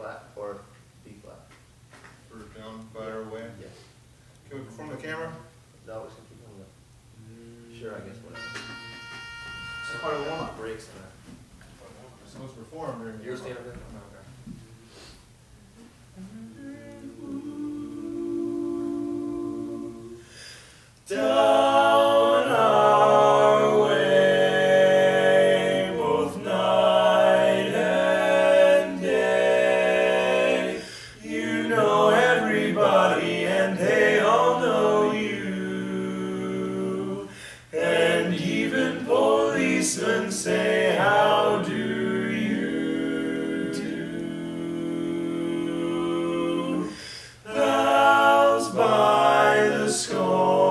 flat or B flat. For down, by our way. Yes. Can we perform the camera? No, we're just gonna keep going up. Sure, I guess whatever. It's part of the warm-up. Breaks in that. We're supposed to perform during the. You're standing there? Down our way, both night and day. You know everybody and they all know you. And even policemen say, how do you do? Gals by the score.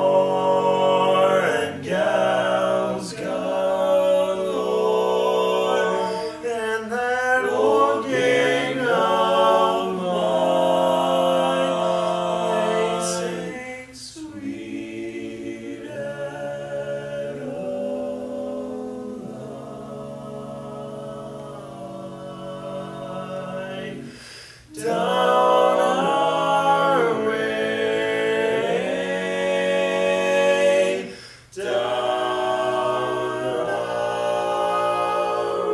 Down our way, down our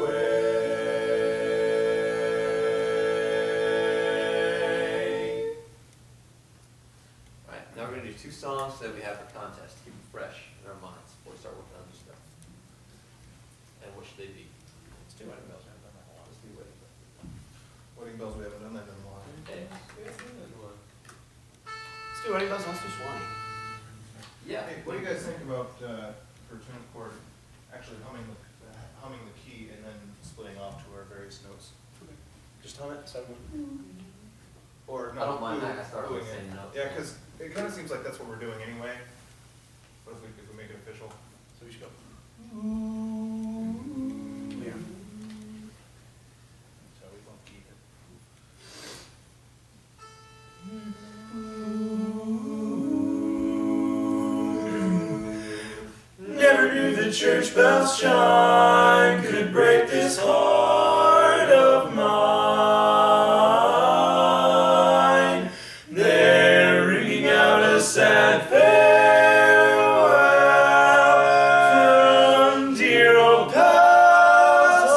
way. Alright, now we're gonna do 2 songs that we have for contest, keep them fresh in our minds before we start working on new stuff. And what should they be? Let's do Wedding Bells. I haven't done that in a while. Let's do Wedding Bells. Wedding bells, we haven't done that in a while. Hey. Let's do Wedding Bells. Let's do Swanee. Yeah. Hey, what do you guys think about, for tune chord, actually humming the key and then splitting off to our various notes? Just hum it. 7-1. Or I don't mind that, I start start with the same note. Yeah, because it kind of seems like that's what we're doing anyway. But if we make it official. So we should go. Yeah. So we won't keep it. Never knew the church bells chime could break this heart of mine. They're ringing out a sad farewell from dear old past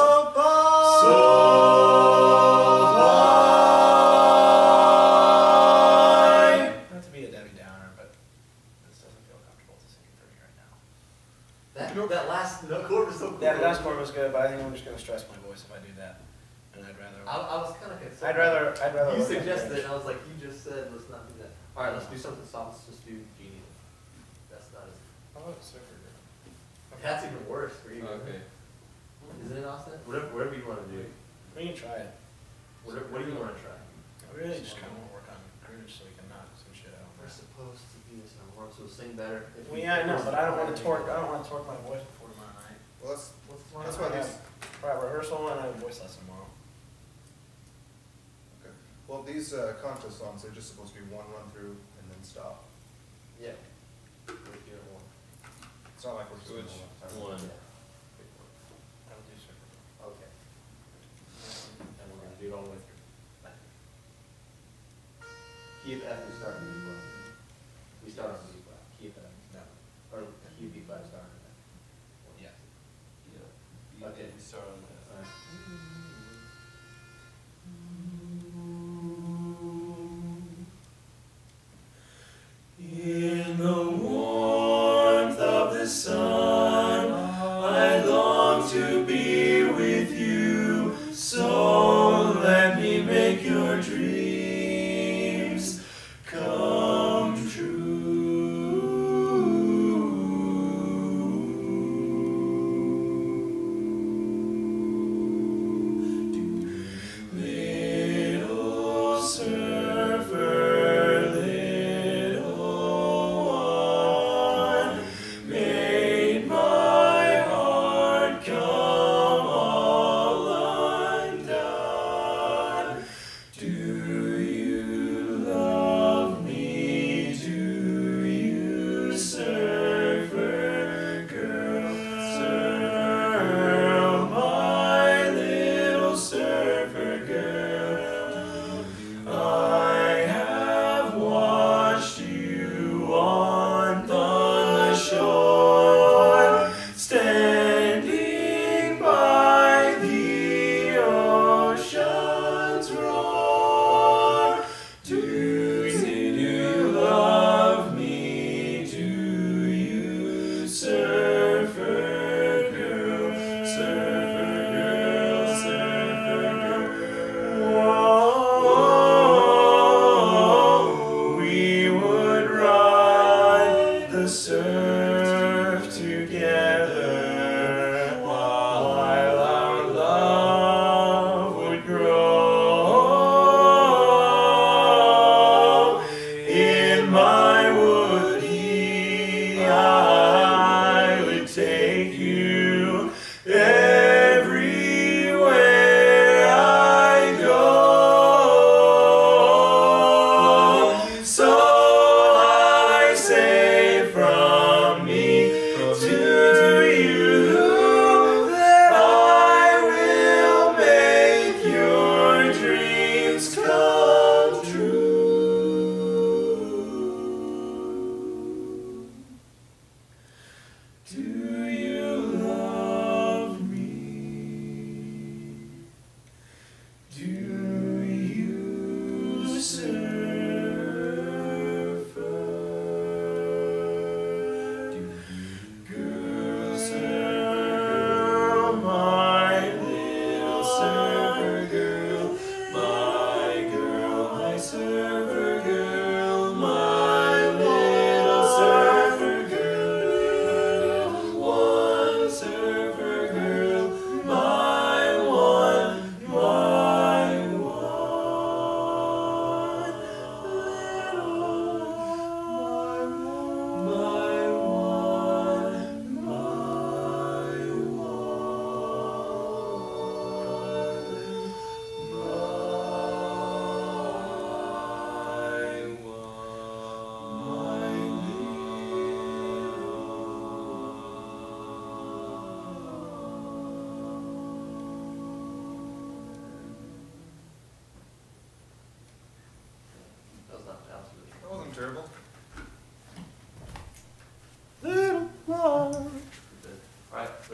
Solvine. Not to be a Debbie Downer, but this doesn't feel comfortable to sing for me right now. That last chord was so cool. Yeah, the last chord was good, but I think I'm just going to stress my voice if I do that. And I'd rather. I was kind of concerned. I'd rather. You look at suggested the it, and I was like, you just said, let's not do that. Alright, let's do something soft. Let's just do Genie. That's not as. How about Surfer Girl? That's even worse for you. Okay. Isn't it, Austin? Whatever you want to do. We can try it. What do you want to try? I really just kind of want to work on groove so we can knock some shit out. We're supposed to be this number one, so we'll sing better. Well, yeah, I know, but I don't want to torque. I don't want to torque my voice before tomorrow night. Well, that's why these. Right, rehearsal and I have a voice lesson tomorrow. Okay. Well, these contest songs, they're just supposed to be one run through and then stop. Yeah. We're doing one. It's not like we're doing Which one. one? I will do Surfer Girl. Okay. And we're gonna do it all the way through. Key of F, we start in B flat. We start on B flat. Key of F. No. Or key of B flat, start on F. Yeah. Okay. We start on that. Alright. In the warmth of the sun, I long to be with you. So let me make your dreams come true. Little surfer, little one, made my heart come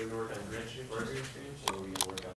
we gonna work on grant shooting for every experience, or are we